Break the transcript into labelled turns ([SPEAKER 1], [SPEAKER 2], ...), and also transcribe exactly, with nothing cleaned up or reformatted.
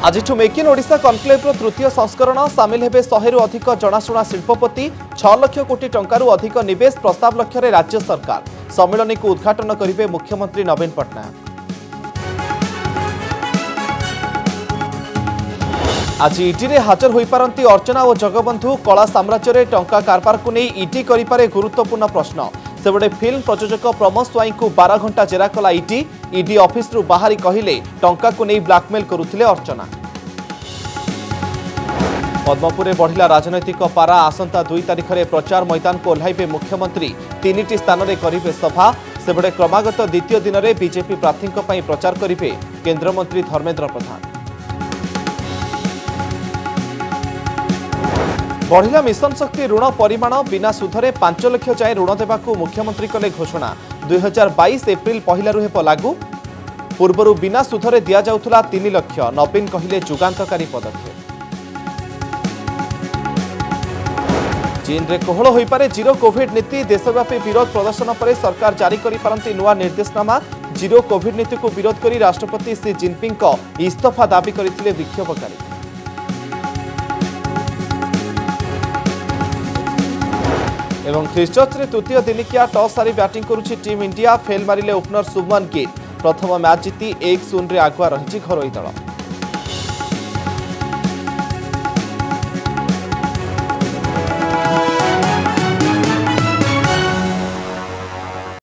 [SPEAKER 1] आज make in Odisha कनक्लेव्र तृतीय संस्करण सामिल हेबे शहेरु अधिक जनाशुना शिल्पपति छह लाख कोटी टंकारु अधिक निवेश प्रस्ताव लक्ष्य राज्य सरकार सम्मेलन को उद्घाटन करेंगे मुख्यमंत्री नवीन पट्टनायक। आज ईडी रे हाजर होई पारंती अर्चना और जगबंधु कला साम्राज्य रे टंका कारबार को नहीं ईडी करिपारे गुरुत्वपूर्ण प्रश्न सेबडे फिल्म प्रयोजक प्रमोद स्वाई को बारह घंटा जेरा कला ईडी ईडी ऑफिस रु बाहरी कहिले टंका को नहीं ब्लैकमेल करुथिले अर्चना। पद्मपुर बढ़िला राजनैतिक पारा आसंता दुई तारिख में प्रचार मैदान को ओह्लाइबे मुख्यमंत्री तीन स्थान में करिबे सभा सेबडे क्रमागत द्वितीय दिन में बीजेपी प्रार्थी प्रचार करिबे केंद्रमंत्री धर्मेंद्र प्रधान। बढ़िला मिशन शक्ति ऋण परिमाण बिना सुधरे पांच लाख जाए ऋण देवाक मुख्यमंत्री कले घोषणा दुई हजार बैश एप्रिल पहलू हेब लागू पूर्वर बिना सुधरे दि जाउथुला तीन लाख नवीन कहिले जुगांतकारी पदक्षेप। चीन रे कोहल होई पारे जीरो कोविड नीति देशव्यापी विरोध प्रदर्शन पर सरकार जारी करि पारंती नुआ निर्देशनामा जीरो कोविड नीति को विरोध करी राष्ट्रपति सी जिनपिंग को इस्तीफा दाबी करथिले विक्षोभकारी। एवं ख्रीस्टचर्च रे तृतीय दिनिकिया टॉस सारी बैटिंग करुछि टीम इंडिया फेल मारिले ओपनर शुभमन गिल प्रथम मैच जीति एक शून्य रे आगुआ रहिछि घरोई दल।